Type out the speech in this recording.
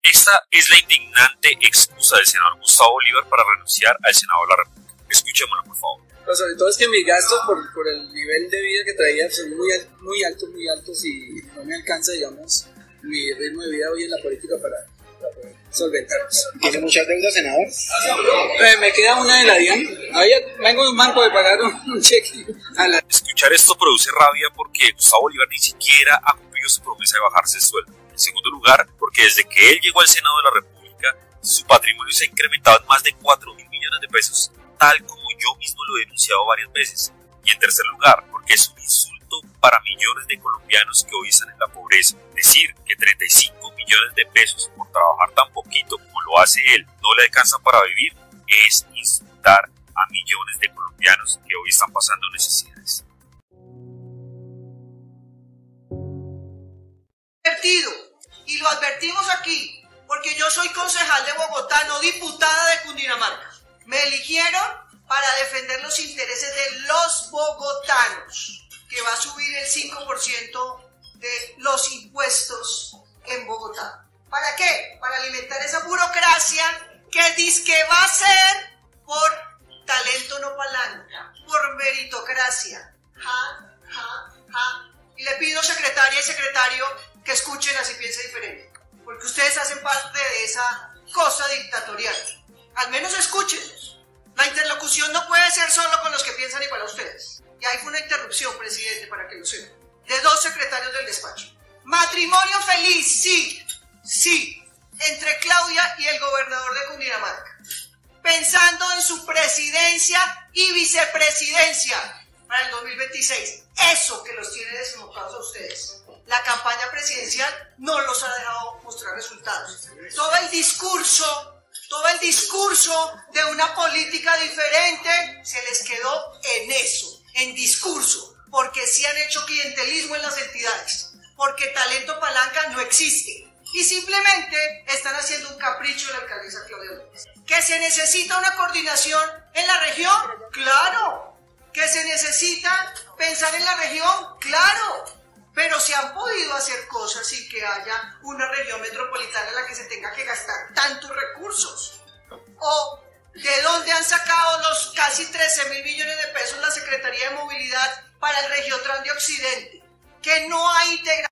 Esta es la indignante excusa del senador Gustavo Bolívar para renunciar al Senado de la República. Escuchémoslo, por favor. Pero sobre todo es que mis gastos por el nivel de vida que traía son muy altos y no me alcanza, digamos, mi ritmo de vida hoy en la política para poder solventarlos. ¿Tiene muchas deudas, senador? Me queda una de la DIAN. Vengo de un banco de pagar un cheque a la... Escuchar esto produce rabia porque Gustavo Bolívar ni siquiera ha cumplido su promesa de bajarse el sueldo. En segundo lugar, porque desde que él llegó al Senado de la República, su patrimonio se ha incrementado en más de 4.000 millones de pesos, tal como yo mismo lo he denunciado varias veces. Y en tercer lugar, porque es un insulto para millones de colombianos que hoy están en la pobreza. Decir que 35 millones de pesos por trabajar tan poquito como lo hace él no le alcanzan para vivir es insultar a millones de colombianos que hoy están pasando necesidades. Y lo advertimos aquí, porque yo soy concejal de Bogotá, no diputada de Cundinamarca. Me eligieron para defender los intereses de los bogotanos, que va a subir el 5% de los impuestos en Bogotá. ¿Para qué? Para alimentar esa burocracia que dizque va a ser por talento no palanca, por meritocracia. Y le pido, secretaria y secretario, que escuchen así piense diferente, porque ustedes hacen parte de esa cosa dictatorial. Al menos escúchenlos. La interlocución no puede ser solo con los que piensan igual a ustedes. Y ahí fue una interrupción, presidente, para que lo sepan, de 2 secretarios del despacho. Matrimonio feliz, sí, entre Claudia y el gobernador de Cundinamarca, pensando en su presidencia y vicepresidencia para el 2026. Eso que los tiene desmotivados a ustedes. La campaña presidencial no los ha dejado mostrar resultados. Todo el discurso de una política diferente se les quedó en eso, en discurso, porque sí han hecho clientelismo en las entidades, porque talento palanca no existe y simplemente están haciendo un capricho de la alcaldesa Claudia López. ¿Que se necesita una coordinación en la región? ¡Claro! ¿Que se necesita pensar en la región? ¡Claro! Pero se han podido hacer cosas sin que haya una región metropolitana en la que se tenga que gastar tantos recursos. ¿O de dónde han sacado los casi 13.000 millones de pesos la Secretaría de Movilidad para el Regiotran de Occidente? Que no hay integración.